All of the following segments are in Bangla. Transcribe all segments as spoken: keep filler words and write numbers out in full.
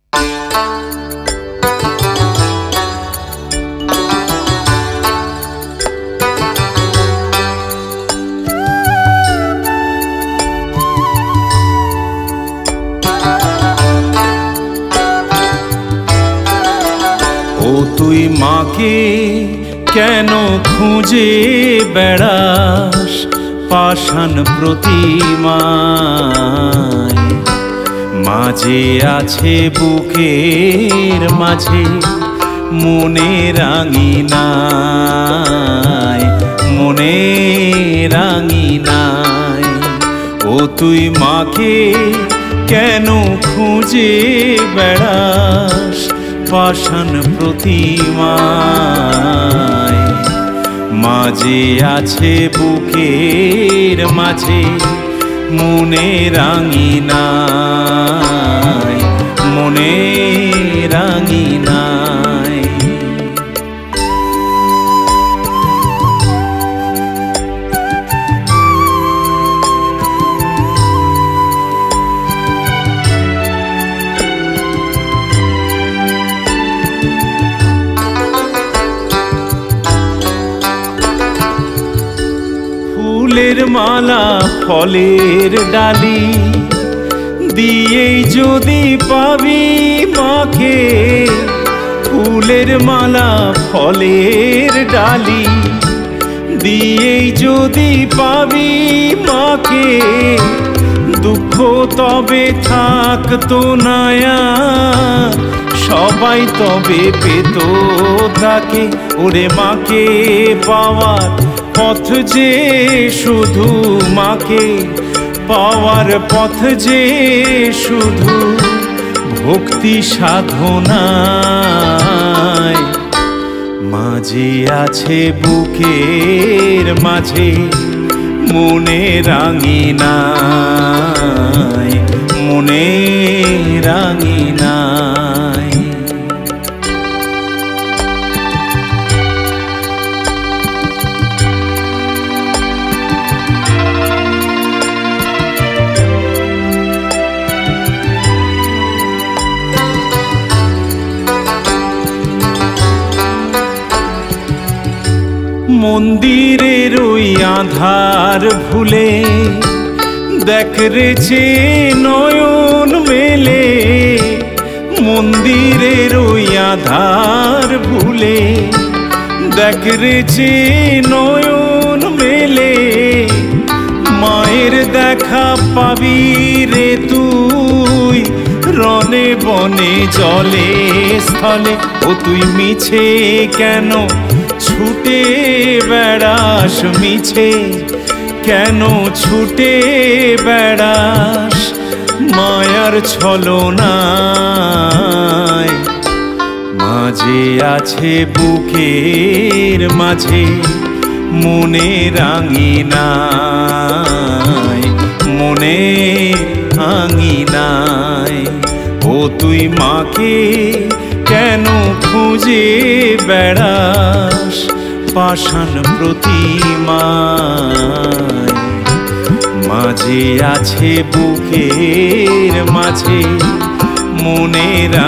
ও তুই মাকে কেন খুঁজে বেড়াস পাষাণ প্রতিমায়? মাঝে আছে বুকের মাঝে মনে রাঙিনায়, মনে রাঙিনায়। ও তুই মাকে কেন খুঁজে বেড়াস পাষাণ প্রতিমায়? মাঝে আছে বুকের মাঝে মনে রাঙিনায়, মনে রাঙিনায়। ফুলের মালা ফলের ডালি দিয়েই যদি পাবি মাকে, ফুলের মালা ফলের ডালি দিয়েই যদি পাবি মাকে, দুঃখ তবে থাকতো না, সবাই তবে পেত তাকে। ওরে মাকে পাওয়ার পথ যে শুধু, মাকে পাওয়ার পথ যে শুধু ভক্তি সাধনায়। মাঝে আছে বুকের মাঝে মনে রাঙিনায়, মনে রাঙিনায়। মন্দিরের ওই আধার ভুলে দেখ রেছে নয়ন মেলে, মন্দিরের ওই আধার ভুলে দেখ রেছে নয়ন মেলে। মায়ের দেখা পাবি রে তুই রনে বনে জলে স্থলে। ও তুই মিছে কেন ছুটে বেড়াস, মিছে কেন ছুটে বেড়াস মায়ার ছলনায়? মাঝে আছে বুকের মাঝে মনে রাঙিনায়, মনে রাঙিনায়। ও তুই মাকে কেন খুঁজে বেড়াস পাষাণ প্রতিমায়? মাঝে আছে বুকের মাঝে মনে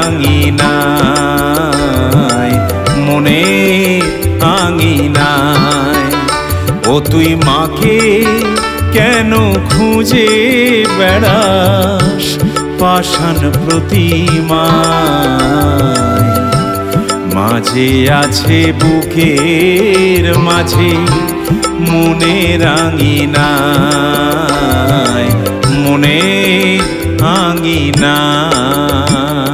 রাঙিনায়, মনে রাঙিনায়। ও তুই মাকে কেন খুঁজে বেড়াস পাষাণ প্রতিমায়? মাঝে আছে বুকের মাঝে মনে রাঙিনায়, মনে রাঙিনায়।